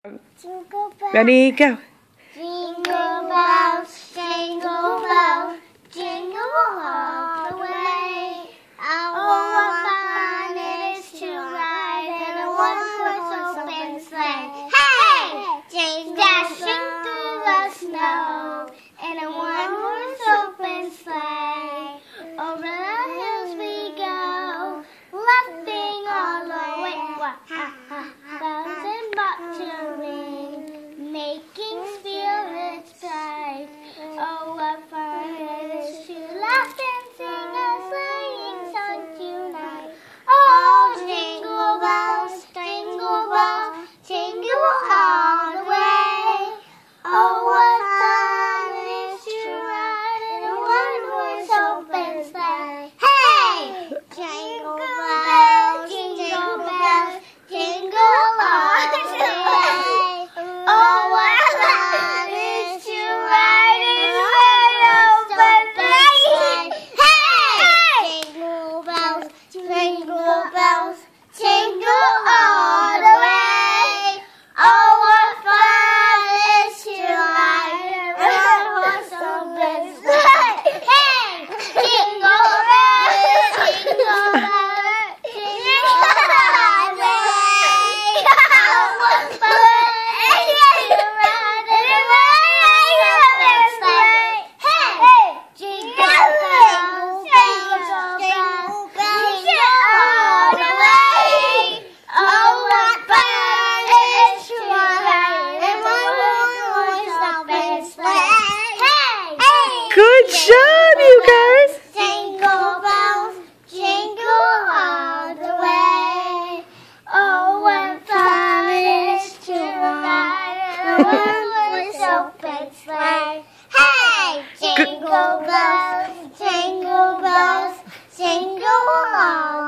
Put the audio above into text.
Jingle bells. Ready, go. Jingle bells, jingle bells, jingle all the way. Oh, what fun it is to ride in a one-horse open sleigh. Hey! Jingle dashing through the snow in a one-horse open sleigh. Over the hills we go, laughing all the way. Ha ha! Bells and bobtail ring, making spirits bright. Oh, what fun it is to laugh and sing a sleighing song tonight. Oh, jingle bells, jingle all the way. Oh, what fun it is to ride in a one-horse open sleigh. Hey! Jingle bells, jingle bells, jingle all the way. Oh, what fun it is to ride in a one-horse open sleigh. Hey! Jingle bells, jingle all the way. Oh, what fun it is to ride in a one-horse open sleigh. Hey! Jingle bells, jingle bells, jingle all the way. Oh, what fun it is to ride in a one-horse open sleigh. Hey! Jingle bells, jingle bells, jingle all the way. Oh, what fun it is to ride in a one-horse open sleigh. Hey! Good job, you guys. Jingle bells, jingle all the way. Oh, what fun it is to ride in a one-horse open sleigh. Hey! Jingle bells, jingle all